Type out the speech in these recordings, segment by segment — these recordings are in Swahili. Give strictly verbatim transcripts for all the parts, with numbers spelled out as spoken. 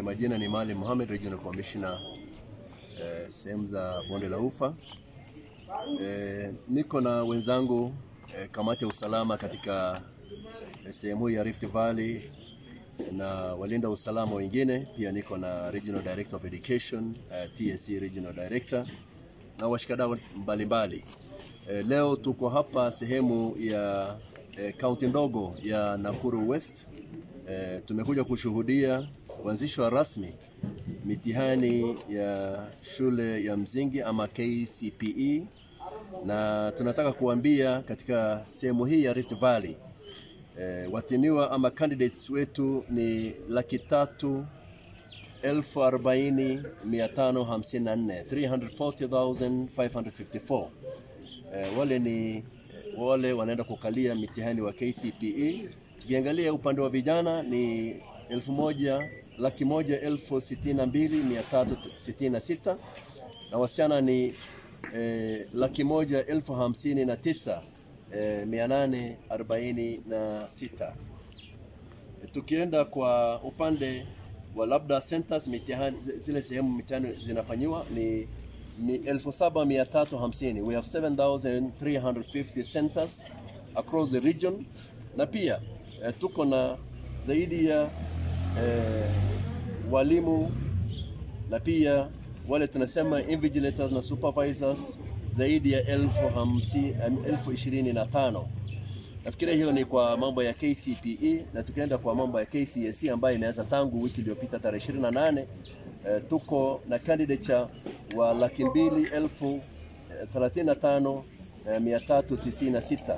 majina ni Maalim Mohamed, Regional Commissioner eh, sehemu za Bonde la Ufa. Eh, niko na wenzangu eh, kamati ya usalama katika eh, sehemu ya Rift Valley na walinda usalama wengine. Pia niko na Regional Director of Education, eh, T S C Regional Director na washikadau mbalimbali. Eh, leo tuko hapa sehemu ya eh, county ndogo ya Nakuru West. Eh, tumekuja kushuhudia kuanzishwa rasmi mitihani ya shule ya msingi ama K C P E, na tunataka kuambia katika sehemu hii ya Rift Valley eh, watiniwa ama candidates wetu ni laki tatu elfu arobaini mia tano hamsini na nne, three hundred forty thousand five hundred fifty-four. Eh, wale ni wale wanaenda kukalia mitihani wa K C P E. Tukiangalia upande wa vijana ni elfu moja laki moja elfu sitini na mbili mia tatu sitini na sita, na wasichana ni eh, laki moja elfu hamsini na tisa eh, mia nane arobaini na sita. Tukienda kwa upande wa labda centers, mitihani zile sehemu mitihani zinafanyiwa ni ni elfu saba mia tatu hamsini. We have seven thousand three hundred fifty centers across the region, na pia eh, tuko na zaidi ya eh, walimu na pia wale tunasema invigilators na supervisors zaidi ya elfu hamsini, elfu ishirini na tano. Nafikiri hiyo ni kwa mambo ya K C P E, na tukienda kwa mambo ya K C S E ambayo imeanza tangu wiki iliyopita tarehe ishirini na nane. Eh, tuko na candidature wa laki mbili elfu thelathini na tano mia tatu tisini na sita.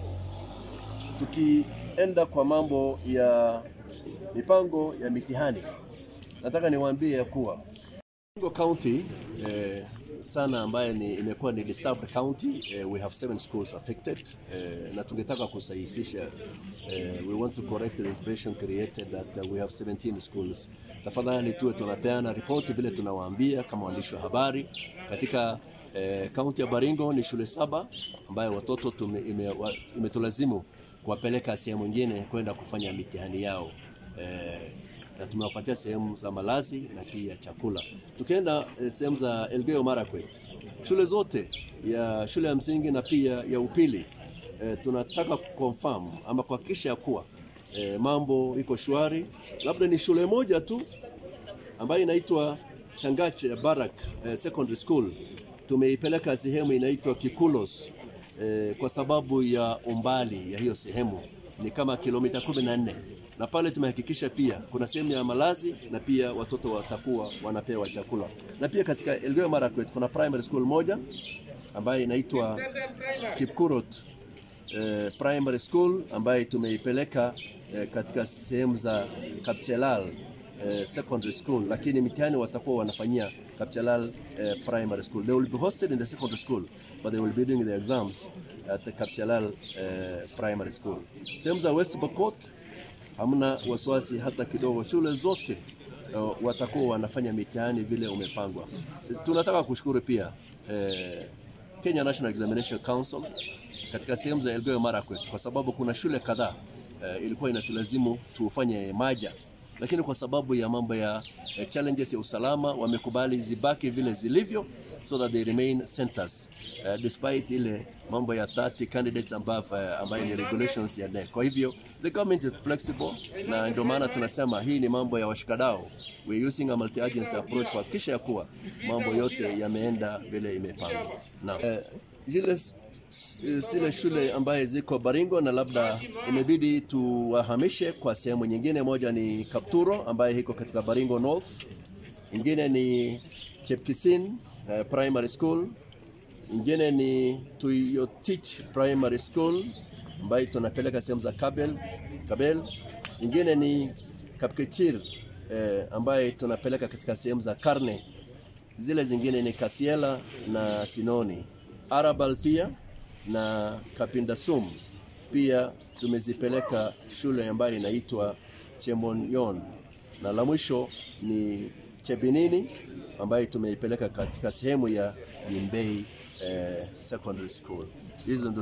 Tukienda kwa mambo ya mipango ya mitihani, nataka niwaambie kuwa Baringo County eh, sana ambaye ni imekuwa ni disturbed county. eh, we have seven schools affected, eh, na tungetaka kusahihisha. eh, we want to correct the impression created that uh, we have seventeen schools. Tafadhali tuwe tunapeana report vile tunawaambia kama waandishi wa habari. Katika eh, county ya Baringo ni shule saba ambaye watoto imetulazimu ime, kuwapeleka sehemu nyingine kwenda kufanya mitihani yao, eh, na tumewapatia sehemu za malazi na pia chakula. Tukienda eh, sehemu za Elgeyo Marakwet, shule zote ya shule ya msingi na pia ya upili, eh, tunataka kuconfirm ama kuhakikisha kuwa eh, mambo iko shwari. Labda ni shule moja tu ambayo inaitwa Changache Barak eh, Secondary School tumeipeleka sehemu inaitwa Kikulos eh, kwa sababu ya umbali ya hiyo sehemu ni kama kilomita kumi na nne, na pale tumehakikisha pia kuna sehemu ya malazi na pia watoto watakuwa wanapewa chakula. Na pia katika Elgeyo Marakwet kuna primary school moja ambayo inaitwa Kipkurot eh, Primary School ambayo tumeipeleka eh, katika sehemu za Kapchelal eh, Secondary School, lakini mitihani watakuwa wanafanyia Kapchelal uh, Primary School. They will be hosted in the secondary school, but they will be doing the exams at the Kapchelal uh, Primary School. Sehemu za West Pokot hamna wasiwasi hata kidogo, shule zote uh, watakuwa wanafanya mitihani vile umepangwa. Tunataka kushukuru pia uh, Kenya National Examination Council katika sehemu za Elgeyo Marakwet, kwa sababu kuna shule kadhaa uh, ilikuwa inatulazimu tufanye maja, lakini kwa sababu ya mambo ya uh, challenges ya usalama wamekubali zibaki vile zilivyo, so that they remain centers uh, despite ile mambo ya thirty candidates above uh, ambayo ni regulations ya N E C. Kwa hivyo the government is flexible, na ndio maana tunasema hii ni mambo ya washikadau. We using a multi-agency approach kwa kisha kuwa mambo yote yameenda vile imepangwa. Na uh, zile zile shule ambaye ziko Baringo na labda imebidi tuwahamishe kwa sehemu nyingine, moja ni Kapturo ambaye iko katika Baringo North, ingine ni Chepkisin uh, Primary School, ingine ni Tuyotich Primary School ambayo tunapeleka sehemu za Kabel Kabel, ingine ni Kapkechir uh, ambayo tunapeleka katika sehemu za Karne, zile zingine ni Kasiela na Sinoni. Arabal pia na Kapindasum pia tumezipeleka shule ambayo inaitwa Chemonyon, na la mwisho ni Chebinini ambayo tumeipeleka katika sehemu ya Limbei eh, Secondary School. Hizo